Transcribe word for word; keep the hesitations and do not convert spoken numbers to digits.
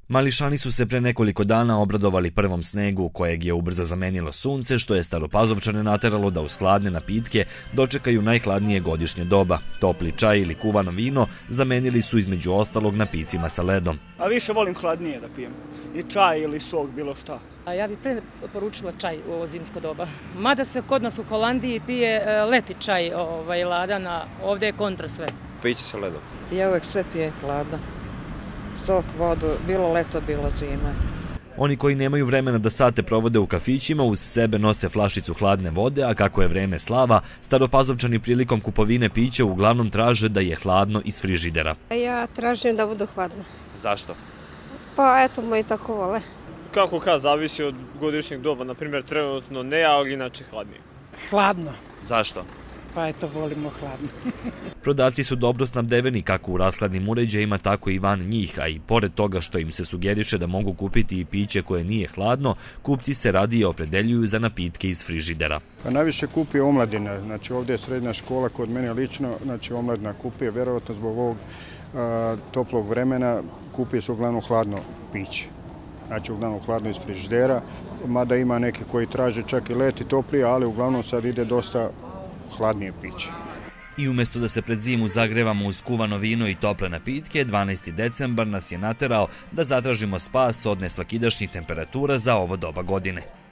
Mališani su se pre nekoliko dana obradovali prvom snegu, kojeg je ubrzo zamenilo sunce, što je Staropazovčane nateralo da uz hladne napitke dočekaju najhladnije godišnje doba. Topli čaj ili kuvano vino zamenili su između ostalog napicima sa ledom. A više volim hladnije da pijem. I čaj ili sok, bilo šta. A ja bih preporučila čaj u ovo zimsko doba. Mada se kod nas u Holandiji pije leti čaj ovaj, ladan, a ovdje je kontra sve. Piće sa ledom. Ja uvek sve pije hladno. Sok, vodu, bilo leto, bilo zima. Oni koji nemaju vremena da sate provode u kafićima, uz sebe nose flašicu hladne vode, a kako je vreme slava, Staropazovčani prilikom kupovine pića uglavnom traže da je hladno iz frižidera. Ja tražim da budu hladne. Zašto? Pa eto, moji tako vole. Kako kad, zavisi od godišnjeg doba, na primjer trenutno ne, ali inače hladnije. Hladno. Zašto? Pa eto, volimo hladno. Prodavci su dobro snabdeveni kako u rashladnim uređajima, tako i van njih, a i pored toga što im se sugeriše da mogu kupiti i piće koje nije hladno, kupci se radije opredeljuju za napitke iz frižidera. Pa najviše kupi omladina, znači ovdje je srednja škola, kod mene lično, znači omladina kupi, vjerovatno zbog ovog a, toplog vremena kupi se uglavnom hladno piće. Znači uglavnom hladno iz frižidera, mada ima neki koji traže čak i leti toplije, ali uglavnom sad ide dosta hladnije piće. I umjesto da se pred zimu zagrevamo uz kuvano vino i tople napitke, dvanaesti decembar nas je naterao da zatražimo spas od nesvakidašnjih temperatura za ovo doba godine.